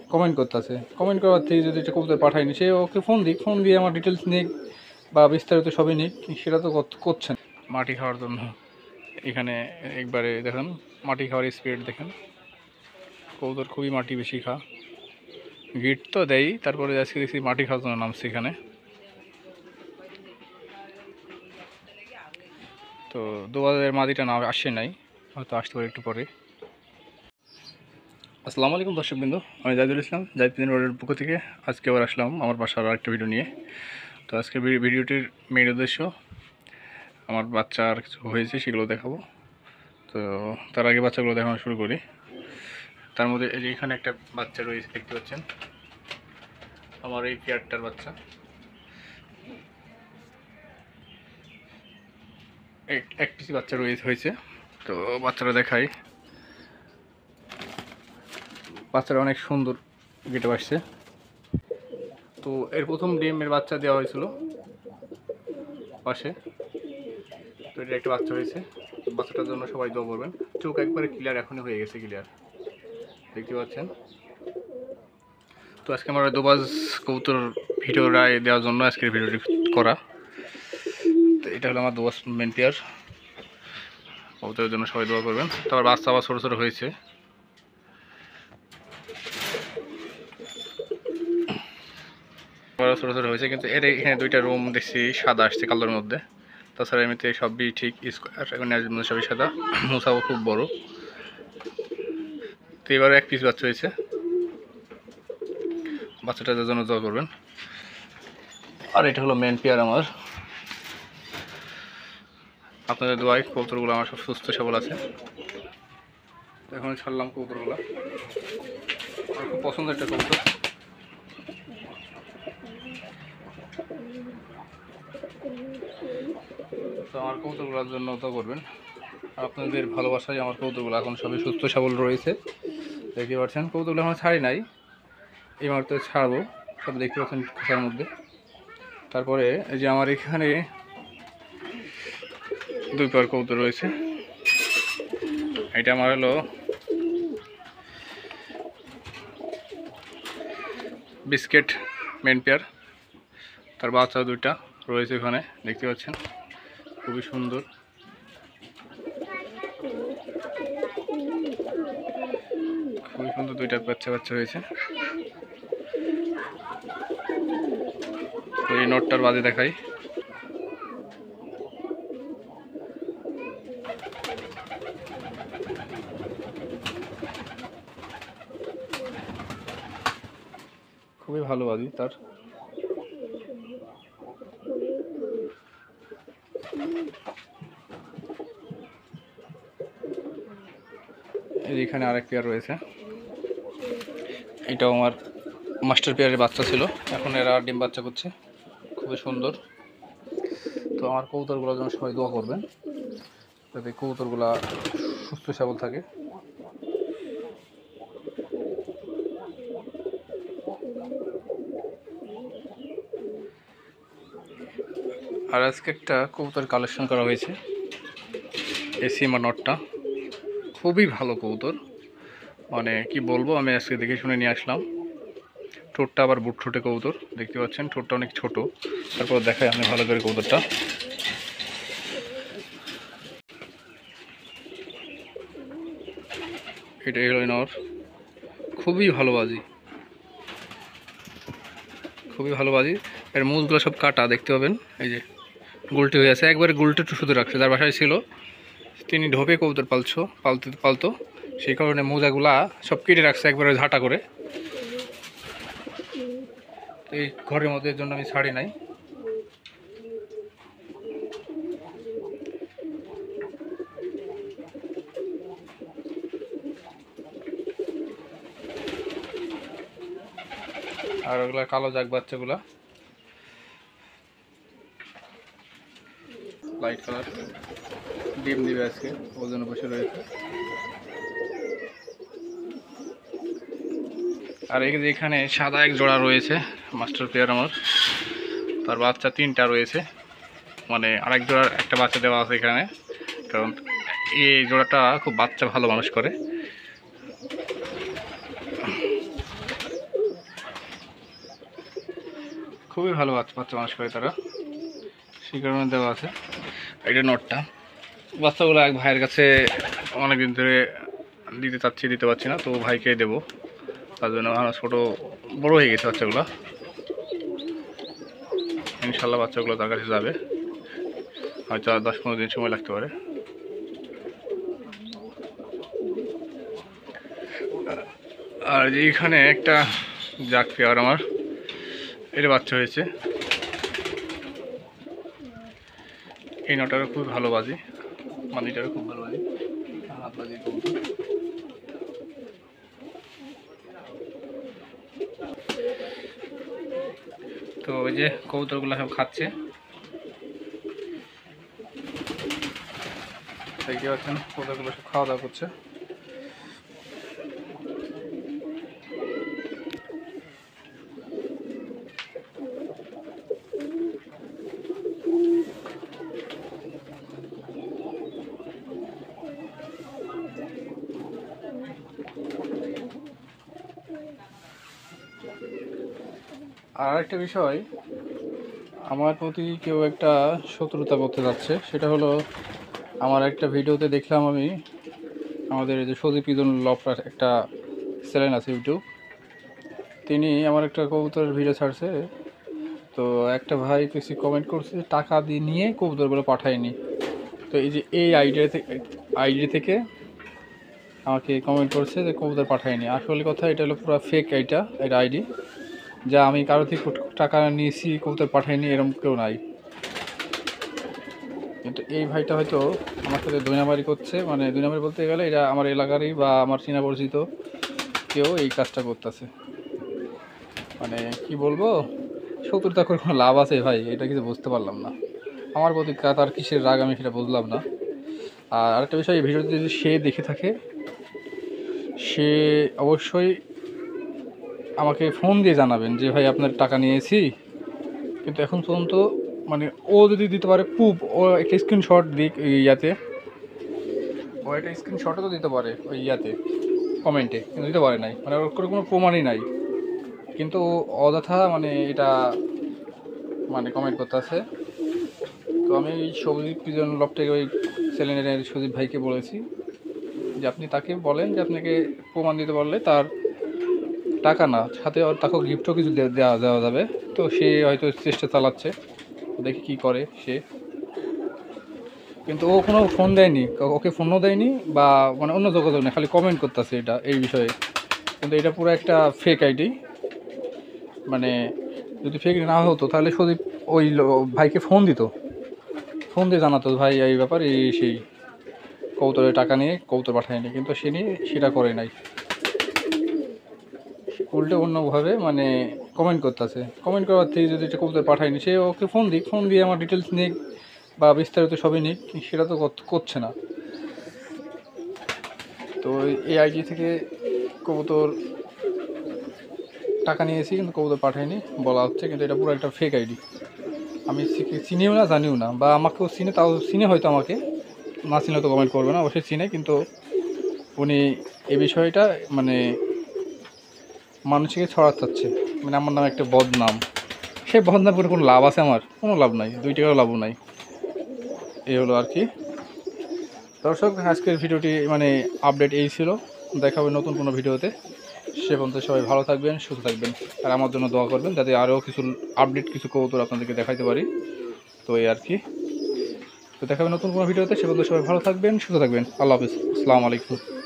Comment করতেছে। Comment করার থেকে যদি একটা কবুতর পাঠায়নি, সে ওকে ফোন দিয়ে আমার ডিটেলস নিক বা বিস্তারিত সবই নিক, সেটা তো করছেন। মাটি খাওয়ার জন্য এখানে একবারে দেখেন মাটি খাওয়ার স্পিড দেখেন, কবুতর খুবই মাটি বেশি খা, গিট তো দেয়, তারপরে আজকে দেখছি মাটি খাওয়ার জন্য নামছে এখানে। তো দুবারের মাদিটা না আসে নাই, হয়তো আসতে পারে একটু পরে। আসসালামু আলাইকুম দর্শকবৃন্দ, আমি জাহিদুল ইসলাম, জাহিদ রোডের পক্ষ থেকে আজকে আবার আসলাম আমার বাসার আরেকটা ভিডিও নিয়ে। তো আজকে ভিডিওটির মেইন উদ্দেশ্য আমার বাচ্চার কিছু হয়েছে সেগুলো দেখাবো। তো তার আগে বাচ্চাগুলো দেখানো শুরু করি। তার মধ্যে এই যে এখানে একটা বাচ্চা রয়েছে, দেখতে পাচ্ছেন, আমার এই পেয়ারটার বাচ্চা। এক পিসি বাচ্চা হয়েছে। তো বাচ্চারা দেখাই, বাচ্চারা অনেক সুন্দর গেটে আসছে। তো এর প্রথম ডিমের বাচ্চা দেওয়া হয়েছিল পাশে, তো এটা একটা বাচ্চা হয়েছে। বাচ্চাটার জন্য সবাই দোয়া করবেন। চোখ একবারে ক্লিয়ার, এখনই হয়ে গেছে ক্লিয়ার, দেখতে পাচ্ছেন। তো আজকে আমার দুবাজ কবুতর ভিডিও রায় দেওয়ার জন্য আজকের ভিডিওটি করা। তো এটা হলো আমার দুবাজ মেন পেয়ার, কবুতরের জন্য সবাই দোয়া করবেন। তারপর বাচ্চা আবার ছোটো ছোটো হয়েছে, ছোটো ছোটো হয়েছে, কিন্তু এর এখানে দুইটা রুম দেখছি সাদা আসছে কালোর মধ্যে। তাছাড়া এমনিতে সবই ঠিক স্কোয়ার, এখন সবই সাদা, মোছাও খুব বড়। তো এবারও এক পিস বাচ্চা হয়েছে, বাচ্চাটার জন্য দোয়া করবেন। আর এটা হলো মেন পেয়ার আমার, আপনাদের দোয়ায় কবুতরগুলো আমার সব সুস্থ সবল আছে। এখন ছাড়লাম কবুতরগুলো, আমার খুব পছন্দের একটা কবুতর। তো আমার কবুতরগুলোর জন্য দোয়া করবেন। আপনাদের ভালোবাসায় আমার কবুতরগুলো এখন সবই সুস্থ সবল রয়েছে, দেখতে পাচ্ছেন। কবুতরগুলো এখন ছাড়ি নাই, এই মুহূর্তে ছাড়বো, সব দেখতে পাচ্ছেন খোসার মধ্যে। তারপরে এই যে আমার এখানে দুই পেয়ার কবুতর রয়েছে। এটা আমার হলো বিস্কিট মেন পেয়ার, তার বাচ্চা দুইটা রয়েছে ওখানে, দেখতে পাচ্ছেন, খুবই সুন্দর। খুবই সুন্দর দুইটা বাচ্চা হয়েছে। তো এই নোটটার বাজে দেখাই, খুবই ভালো বাজি তার। এখানে আরেক পেয়ার রয়েছে, এটাও আমার মাস্টার পেয়ারের বাচ্চা ছিল, এখন এরা ডিম বাচ্চা করছে, খুবই সুন্দর। তো আমার কবুতরগুলোর জন্য সবাই দোয়া করবেন, যাতে কবুতরগুলা সুস্থ সবল থাকে। আর আজকে একটা কবুতর কালেকশন করা হয়েছে, এসিমা নটটা, খুবই ভালো কবুতর, মানে কি বলবো, আমি আজকে দেখে শুনে নিয়ে আসলাম। ঠোঁটটা আবার বুট ঠোঁটে কবুতর, দেখতে পাচ্ছেন, ঠোঁটটা অনেক ছোট। তারপর দেখাই আমি ভালো করে কবুতরটা। এটা হলো নর, খুবই ভালো বাজি, খুবই ভালো বাজি। এর মুজগুলো সব কাটা, দেখতে পাবেন, এই যে গুলটি হয়ে আছে, একবারে গুলটি একটু শুধু রাখছে। যার বাসায় ছিল তিনি ঢোপে কবুতর পালতো, সেই কারণে মোজাগুলা সব কেটে রাখছে একবারে ঝাঁটা করে। এই ঘরের মধ্যে জন্য আমি ছাড়ি নাই। আর ওগুলা কালো জাগ বাচ্চাগুলা লাইট কালার, ডিম দিবে আজকে, ওর জন্য বসে রয়েছে। আর এখানে সাদা এক জোড়া রয়েছে মাস্টার পেয়ার আমার, তার বাচ্চা তিনটা রয়েছে, মানে আরেক জোড়ার একটা বাচ্চা দেওয়া আছে এখানে, কারণ এই জোড়াটা খুব বাচ্চা ভালো মানুষ করে। খুবই ভালো বাচ্চা মানুষ করে তারা, সেই কারণে দেওয়া আছে। এটা নটটা, বাচ্চাগুলো এক ভাইয়ের কাছে অনেকদিন ধরে দিতে পারছি না, তো ভাইকে দেবো, তার জন্য আমার ছোটো বড়ো হয়ে গেছে বাচ্চাগুলো। ইনশাল্লাহ বাচ্চাগুলো তার কাছে যাবে, হয়তো আর 10-15 দিন সময় লাগতে পারে। আর এইখানে একটা জাক পেয়ার আমার, এটা বাচ্চা হয়েছে। এই নটারও খুব ভালো বাজি, মাদিটারও খুব ভালো বাজি, হাত বাজি কবুতর। তো ওই যে কবুতরগুলো সব খাচ্ছে, দেখতে পাচ্ছেন কবুতরগুলো সব খাওয়া দাওয়া করছে। আর একটা বিষয়, আমার প্রতি কেউ একটা শত্রুতা করতে যাচ্ছে, সেটা হলো আমার একটা ভিডিওতে দেখলাম আমি, আমাদের যে সদীপ ইদুল লফটার একটা চ্যানেল আছে ইউটিউব, তিনি আমার একটা কবুতরের ভিডিও ছাড়ছে। তো একটা ভাই কিছু কমেন্ট করছে টাকা দিয়ে নিয়ে কবুতরগুলো পাঠায়নি। তো এই যে এই আইডি থেকে আমাকে কমেন্ট করছে যে কবুতর পাঠায়নি। আসলে কথা এটা হলো পুরো ফেক, এটা আইডি, যা আমি কারো থেকে টাকা নিয়েছি কবুতর পাঠাইনি এরকম কেউ নাই। কিন্তু এই ভাইটা হয়তো আমার সাথে দুই নাম্বারি করছে, মানে দুই নাম্বারি বলতে গেলে এটা আমার এলাকারই বা আমার চেনা পরিচিত কেউ এই কাজটা করতেছে। মানে কি বলবো, শত্রুতা করে কোনো লাভ আছে ভাই, এটা কিছু বুঝতে পারলাম না। আমার প্রতি তার কিসের রাগ আমি সেটা বুঝলাম না। আর আরেকটা বিষয়, এই ভিডিওতে যদি সে দেখে থাকে, সে অবশ্যই আমাকে ফোন দিয়ে জানাবেন যে ভাই আপনার টাকা নিয়েছি। কিন্তু এখন পর্যন্ত মানে ও যদি দিতে পারে প্রুফ, ও একটা স্ক্রিনশট দিক ইয়াতে, ও একটা স্ক্রিনশটও তো দিতে পারে ওই ইয়াতে কমেন্টে, কিন্তু দিতে পারে নাই, মানে ওর কোনো প্রমাণই নাই। কিন্তু অযথা মানে এটা মানে কমেন্ট করতে আছে। তো আমি এই সজীব পিজন লফটের ওই চ্যানেলের সজীব ভাইকে বলেছি যে আপনি তাকে বলেন যে আপনাকে প্রমাণ দিতে পারলে তার টাকা না, সাথে তাকে গিফটও কিছু দেওয়া যাবে। তো সে হয়তো চেষ্টা চালাচ্ছে, দেখি কি করে সে। কিন্তু ও কোনো ফোন দেয়নি, ওকে ফোনও দেয়নি বা মানে অন্য যোগাযোগ নেই, খালি কমেন্ট করতেছে এটা এই বিষয়ে। কিন্তু এটা পুরো একটা ফেক আইডি। মানে যদি ফেক না হতো তাহলে সদীপ ওই ভাইকে ফোন দিয়ে জানাতো ভাই এই ব্যাপার, এই সেই কবুতরের টাকা নিয়ে কবুতর পাঠায়নি। কিন্তু সে নিয়ে সেটা করে নাই, উল্টে অন্যভাবে মানে কমেন্ট করতেছে। কমেন্ট করার থেকে যদি এটা কবুতর পাঠায়নি, সে ওকে ফোন দিয়ে আমার ডিটেলস নিক বা বিস্তারিত সবই নিক, সেটা তো করছে না। তো এই আইডি থেকে কবুতর টাকা নিয়েছি কিন্তু কবুতর পাঠায়নি বলা হচ্ছে, কিন্তু এটা পুরো একটা ফেক আইডি। আমি চিনিও না, জানিও না, বা আমাকেও চিনে, তাও চিনে হয়তো আমাকে না চিনে তো কমেন্ট করবে না, অবশ্যই চিনে। কিন্তু উনি এই বিষয়টা মানে মানুষকে ছড়াচ্ছে, মানে আমার নামে একটা বদনাম। সেই বদনাম করে কোনো লাভ আছে? আমার কোনো লাভ নাই, 2 টাকাও লাভও নাই। এই হলো আর কি দর্শক, আজকের ভিডিওটি মানে আপডেট এই ছিল। দেখা হবে নতুন কোনো ভিডিওতে। সে পর্যন্ত সবাই ভালো থাকবেন, সুস্থ থাকবেন, আর আমার জন্য দোয়া করবেন যাতে আরও কিছু আপডেট কিছু কবুতর আপনাদেরকে দেখাইতে পারি। তো এই আর কি, তো দেখা হবে নতুন কোনো ভিডিওতে। সে পর্যন্ত সবাই ভালো থাকবেন, সুস্থ থাকবেন। আল্লাহ হাফিজ, আসসালামু আলাইকুম।